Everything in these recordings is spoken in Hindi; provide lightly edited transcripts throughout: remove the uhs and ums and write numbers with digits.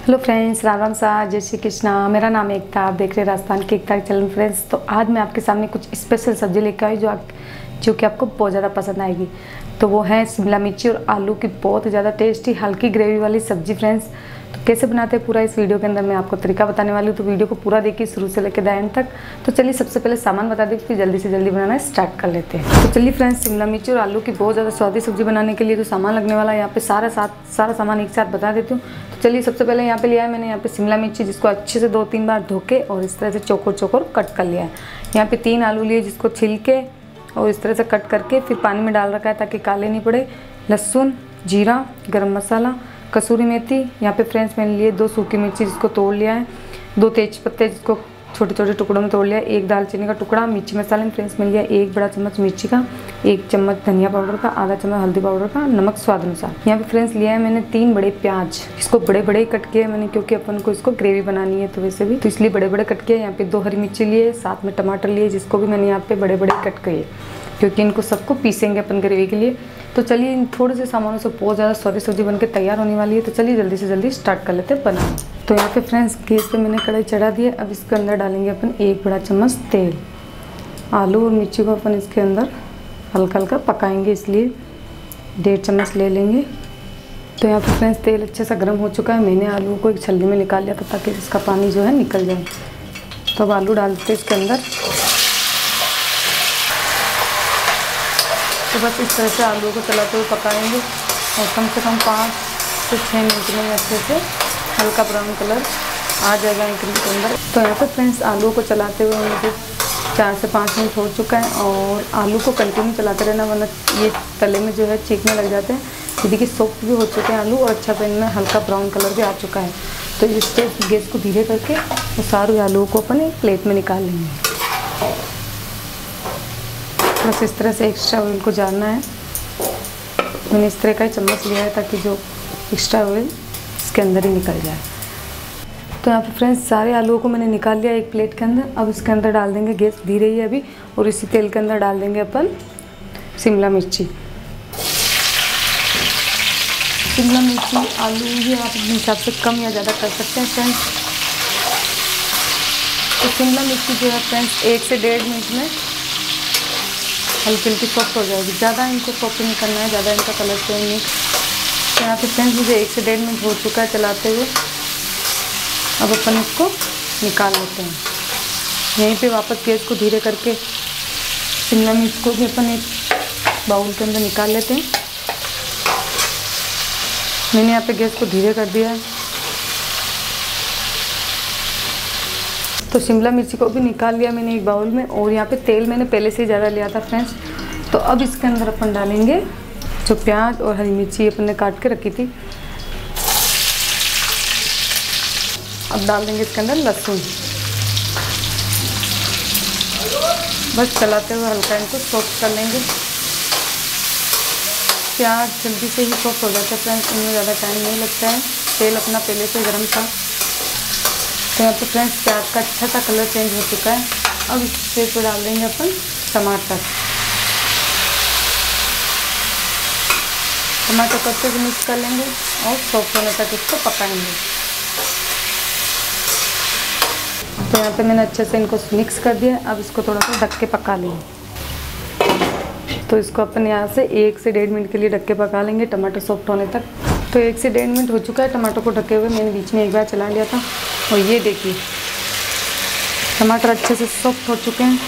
हेलो फ्रेंड्स, राम राम सा, जय श्री कृष्णा। मेरा नाम एकता, आप देख रहे हैं राजस्थान की एकता चैनल। फ्रेंड्स, तो आज मैं आपके सामने कुछ स्पेशल सब्जी लेकर आई जो कि आपको बहुत ज़्यादा पसंद आएगी। तो वो है शिमला मिर्ची और आलू की बहुत ज़्यादा टेस्टी हल्की ग्रेवी वाली सब्जी। फ्रेंड्स, तो कैसे बनाते हैं पूरा इस वीडियो के अंदर मैं आपको तरीका बताने वाली हूँ। तो वीडियो को पूरा देखिए शुरू से लेकर एंड तक। तो चलिए सबसे पहले सामान बता दें, फिर जल्दी से जल्दी बनाना स्टार्ट कर लेते हैं। तो चलिए फ्रेंड्स, शिमला मिर्ची और आलू की बहुत ज़्यादा स्वादिष्ट सब्जी बनाने के लिए जो सामान लगने वाला है यहाँ पे सारा सामान एक साथ बता देती हूँ। तो चलिए सबसे पहले यहाँ पे लिया है मैंने यहाँ पे शिमला मिर्ची, जिसको अच्छे से 2-3 बार धो के और इस तरह से चौकोर कट कर लिया है। यहाँ पे 3 आलू लिए जिसको छिल के और इस तरह से कट करके फिर पानी में डाल रखा है ताकि काले नहीं पड़े। लहसुन, जीरा, गरम मसाला, कसूरी मेथी। यहाँ पे फ्रेंड्स मैंने लिए 2 सूखी मिर्ची जिसको तोड़ लिया है, 2 तेज पत्ते जिसको छोटे छोटे टुकड़ों में तोड़ लिया है, 1 दालचीनी का टुकड़ा। मिर्ची मसाले में फ्रेंड्स मिल गया 1 बड़ा चम्मच मिर्ची का, 1 चम्मच धनिया पाउडर का, आधा चम्मच हल्दी पाउडर का, नमक स्वाद अनुसार। यहाँ पे फ्रेंड्स लिया है मैंने 3 बड़े प्याज, इसको बड़े बड़े कट किए मैंने क्योंकि अपन को इसको ग्रेवी बनानी है तो वैसे भी, तो इसलिए बड़े बड़े कट किए। यहाँ पे 2 हरी मिर्ची लिए, साथ में टमाटर लिए जिसको भी मैंने यहाँ पे बड़े बड़े कट किए क्योंकि इनको सबको पीसेंगे अपन ग्रेवी के लिए। तो चलिए इन थोड़े से सामानों से बहुत ज़्यादा स्वादिष्ट सब्जी बनकर तैयार होने वाली है। तो चलिए जल्दी से जल्दी स्टार्ट कर लेते हैं बनाना। तो यहाँ पे फ्रेंड्स गैस पे मैंने कढ़ाई चढ़ा दी है। अब इसके अंदर डालेंगे अपन 1 बड़ा चम्मच तेल। आलू और मिर्ची को अपन इसके अंदर हल्का हल्का पकाएंगे, इसलिए 1.5 चम्मच ले लेंगे। तो यहाँ पे फ्रेंड्स तेल अच्छे से गर्म हो चुका है। मैंने आलू को एक छलनी में निकाल लिया था ताकि इसका पानी जो है निकल जाए। तो अब आलू डालते हैं इसके अंदर। तो बस इस तरह से आलू को चलाते हुए पकाएंगे और कम से कम 5 से 6 मिनट में अच्छे से हल्का ब्राउन कलर आ जाएगा इनके अंदर। तो यहाँ पे फ्रेंड्स आलू को चलाते हुए मुझे 4 से 5 मिनट हो चुका है और आलू को कंटिन्यू चलाते रहना वरना ये तले में जो है चीखने लग जाते हैं। ये देखिए सॉफ्ट भी हो चुके हैं आलू और अच्छा पे इनमें हल्का ब्राउन कलर भी आ चुका है। तो इससे गैस को धीरे करके वो सारे आलू को अपन एक प्लेट में निकाल लेंगे। बस इस तरह से एक्स्ट्रा ऑयल को जानना है। मैंने इस तरह का ही चम्मच लिया है ताकि जो एक्स्ट्रा ऑयल इसके अंदर ही निकल जाए। तो यहाँ पे फ्रेंड्स सारे आलूओं को मैंने निकाल लिया एक प्लेट के अंदर। अब इसके अंदर डाल देंगे, गैस धीरे ही है अभी, और इसी तेल के अंदर डाल देंगे अपन शिमला मिर्ची। शिमला मिर्ची आलू ये आप अपने हिसाब से कम या ज़्यादा कर सकते हैं फ्रेंड्स। तो शिमला मिर्ची जो है फ्रेंड्स 1 से 1.5 मिनट में हल्की हल्की सॉफ्ट हो जाएगी। ज़्यादा इनको सॉफ्ट नहीं करना है, ज़्यादा इनका कलर चेंज नहीं। तो यहाँ पे फ्रेंड्स मुझे 1 से 1.5 मिनट हो चुका है चलाते हुए। अब अपन इसको निकाल लेते हैं। यहीं पे वापस गैस को धीरे करके शिमला मिर्च को भी अपन एक बाउल के अंदर निकाल लेते हैं। मैंने यहाँ पे गैस को धीरे कर दिया है। तो शिमला मिर्ची को भी निकाल लिया मैंने एक बाउल में और यहाँ पे तेल मैंने पहले से ही ज़्यादा लिया था फ्रेंड्स। तो अब इसके अंदर अपन डालेंगे जो प्याज और हरी मिर्ची अपन ने काट के रखी थी। अब डाल देंगे इसके अंदर लहसुन। बस चलाते हुए हल्का इनको सॉफ्ट कर लेंगे। प्याज जल्दी से ही सॉफ्ट हो जाता है फ्रेंड्स, इनमें ज़्यादा टाइम नहीं लगता है। तेल अपना पहले से गर्म था। तो यहाँ पे फ्रेंड्स प्याज का अच्छा सा कलर चेंज हो चुका है। अब इसके पे डाल देंगे अपन टमाटर। टमाटर को अच्छे से मिक्स कर लेंगे और सॉफ्ट होने तक इसको पकाएंगे। तो यहाँ पे मैंने अच्छे से इनको मिक्स कर दिया। अब इसको थोड़ा सा ढक के पका लेंगे। तो इसको अपन यहाँ से 1 से 1.5 मिनट के लिए ढक के पका लेंगे टमाटर सॉफ्ट होने तक। तो 1 से 1.5 मिनट हो चुका है टमाटर को ढके हुए। मैंने बीच में एक बार चला लिया था और ये देखिए टमाटर अच्छे से सॉफ्ट हो चुके हैं।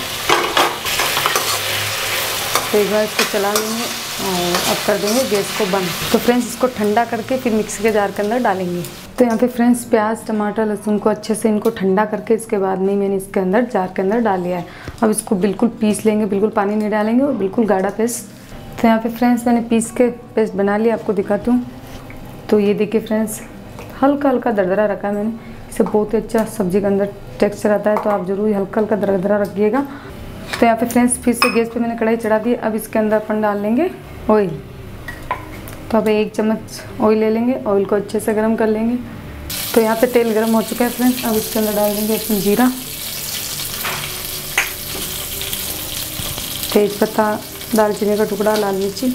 तो एक बार इसको चला लेंगे और अब कर देंगे गैस को बंद। तो फ्रेंड्स इसको ठंडा करके फिर मिक्सी के जार के अंदर डालेंगे। तो यहाँ पे फ्रेंड्स प्याज, टमाटर, लहसुन को अच्छे से इनको ठंडा करके इसके बाद में मैंने इसके अंदर जार के अंदर डाल लिया है। अब इसको बिल्कुल पीस लेंगे, बिल्कुल पानी नहीं डालेंगे और बिल्कुल गाढ़ा पेस्ट। तो यहाँ पे फ्रेंड्स मैंने पीस के पेस्ट बना लिया, आपको दिखाती हूँ। तो ये देखिए फ्रेंड्स हल्का हल्का दरदरा रखा है मैंने। इससे बहुत ही अच्छा सब्जी के अंदर टेक्सचर आता है। तो आप ज़रूर हल्का हल्का दरदरा रखिएगा। तो यहाँ पे फ्रेंड्स फिर से गैस पे मैंने कढ़ाई चढ़ा दी। अब इसके अंदर अपन डाल लेंगे ऑयल। तो अब 1 चम्मच ऑयल ले लेंगे, ऑयल को अच्छे से गर्म कर लेंगे। तो यहाँ पे तेल गर्म हो चुका है फ्रेंड्स। अब इसके अंदर डाल देंगे अपन जीरा, तेज पत्ता, दालचीनी का टुकड़ा, लाल मिर्ची,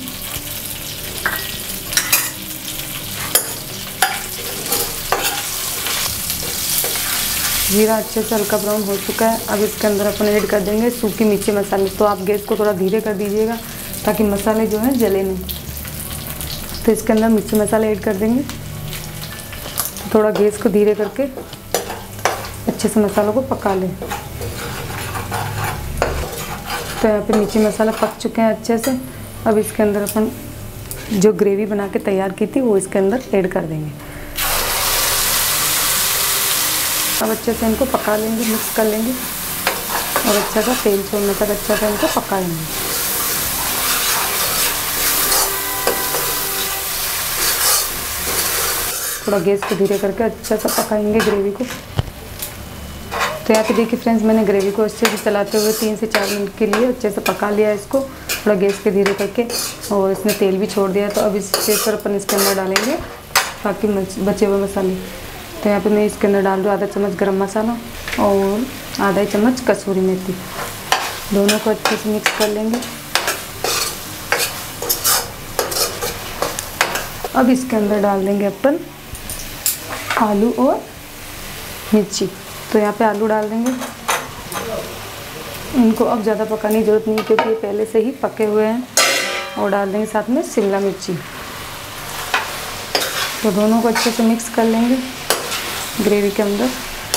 जीरा अच्छे से हल्का ब्राउन हो चुका है। अब इसके अंदर अपन ऐड कर देंगे सूखी मिर्ची मसाले। तो आप गैस को थोड़ा धीरे कर दीजिएगा ताकि मसाले जो है जले नहीं। तो इसके अंदर मिर्ची मसाले ऐड कर देंगे। थोड़ा गैस को धीरे करके अच्छे से मसालों को पका लें। तो यहाँ पे मिर्ची मसाला पक चुके हैं अच्छे से। अब इसके अंदर अपन जो ग्रेवी बना के तैयार की थी वो इसके अंदर ऐड कर देंगे। अब अच्छे से इनको पका लेंगे, मिक्स कर लेंगे और अच्छा सा तेल छोड़ने तक अच्छा सा इनको पका लेंगे। थोड़ा गैस को धीरे करके अच्छा सा पकाएंगे ग्रेवी को। तो यहाँ पे देखिए फ्रेंड्स, मैंने ग्रेवी को अच्छे से चलाते हुए 3 से 4 मिनट के लिए अच्छे से पका लिया है इसको, थोड़ा गैस के धीरे करके। और इसने तेल भी छोड़ दिया। तो अब इस स्टेज पर अपन इसके अंदर डालेंगे बाकी बचे हुए मसाले। तो यहाँ पे मैं इसके अंदर डाल दूँ आधा चम्मच गरम मसाला और आधा चम्मच कसूरी मेथी। दोनों को अच्छे से मिक्स कर लेंगे। अब इसके अंदर डाल देंगे अपन आलू और मिर्ची। तो यहाँ पे आलू डाल देंगे। इनको अब ज़्यादा पकाने की ज़रूरत नहीं क्योंकि ये पहले से ही पके हुए हैं। और डाल देंगे साथ में शिमला मिर्ची। तो दोनों को अच्छे से मिक्स कर लेंगे ग्रेवी के अंदर।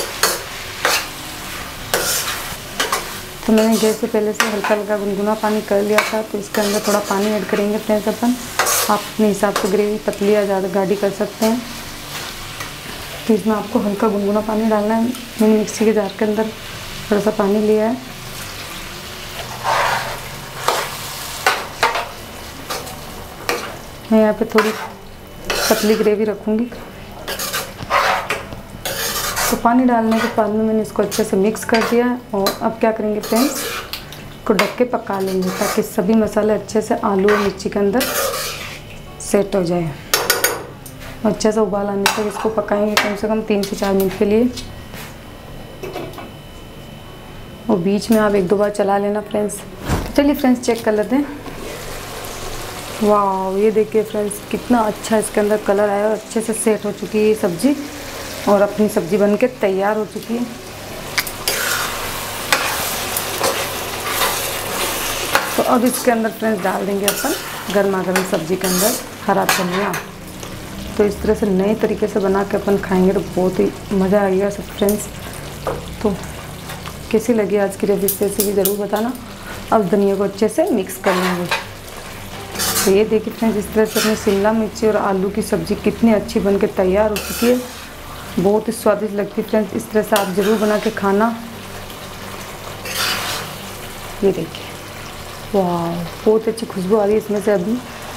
तो मैंने गैस से पहले से हल्का हल्का गुनगुना पानी कर लिया था। तो इसके अंदर थोड़ा पानी ऐड करेंगे फ्रेंड्स अपन। आप अपने हिसाब से ग्रेवी पतली या ज़्यादा गाढ़ी कर सकते हैं। तो इसमें आपको हल्का गुनगुना पानी डालना है। मैंने मिक्सी के जार के अंदर थोड़ा सा पानी लिया है। मैं यहाँ पे थोड़ी पतली ग्रेवी रखूँगी। तो पानी डालने के बाद में मैंने इसको अच्छे से मिक्स कर दिया है। और अब क्या करेंगे फ्रेंड्स, इसको ढक के पका लेंगे ताकि सभी मसाले अच्छे से आलू और मिर्ची के अंदर सेट हो जाए। अच्छा सा उबाल आने तक इसको पकाएंगे कम से कम 3 से 4 मिनट के लिए। और बीच में आप 1-2 बार चला लेना फ्रेंड्स। तो चलिए फ्रेंड्स चेक कर लेते हैं। वाह, ये देखिए फ्रेंड्स कितना अच्छा इसके अंदर कलर आया और अच्छे से सेट हो चुकी है ये सब्ज़ी। और अपनी सब्ज़ी बनके तैयार हो चुकी है। तो अब इसके अंदर फ्रेंड्स डाल देंगे अपन गर्मा गर्म सब्ज़ी के अंदर हरा धनिया। तो इस तरह से नए तरीके से बना के अपन खाएंगे तो बहुत ही मज़ा आएगा सब फ्रेंड्स। तो कैसी लगी आज की रेसिपी ज़रूर बताना। अब धनिया को अच्छे से मिक्स कर लेंगे। तो ये देखिए फ्रेंड्स, इस तरह से अपनी शिमला मिर्ची और आलू की सब्ज़ी कितनी अच्छी बनके तैयार हो चुकी है। बहुत ही स्वादिष्ट लगती है फ्रेंड्स। इस तरह से आप ज़रूर बना के खाना। ये देखिए, वाह, बहुत अच्छी खुशबू आ रही है इसमें से अभी।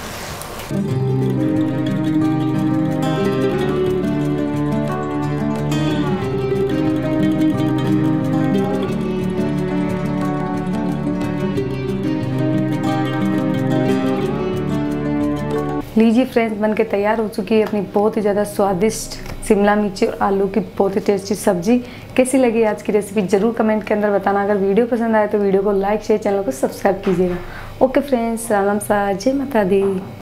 लीजिए फ्रेंड्स, बनके तैयार हो चुकी है अपनी बहुत ही ज़्यादा स्वादिष्ट शिमला मिर्ची और आलू की बहुत ही टेस्टी सब्जी। कैसी लगी आज की रेसिपी ज़रूर कमेंट के अंदर बताना। अगर वीडियो पसंद आए तो वीडियो को लाइक शेयर, चैनल को सब्सक्राइब कीजिएगा। ओके फ्रेंड्स, राम राम सा, जय माता दी।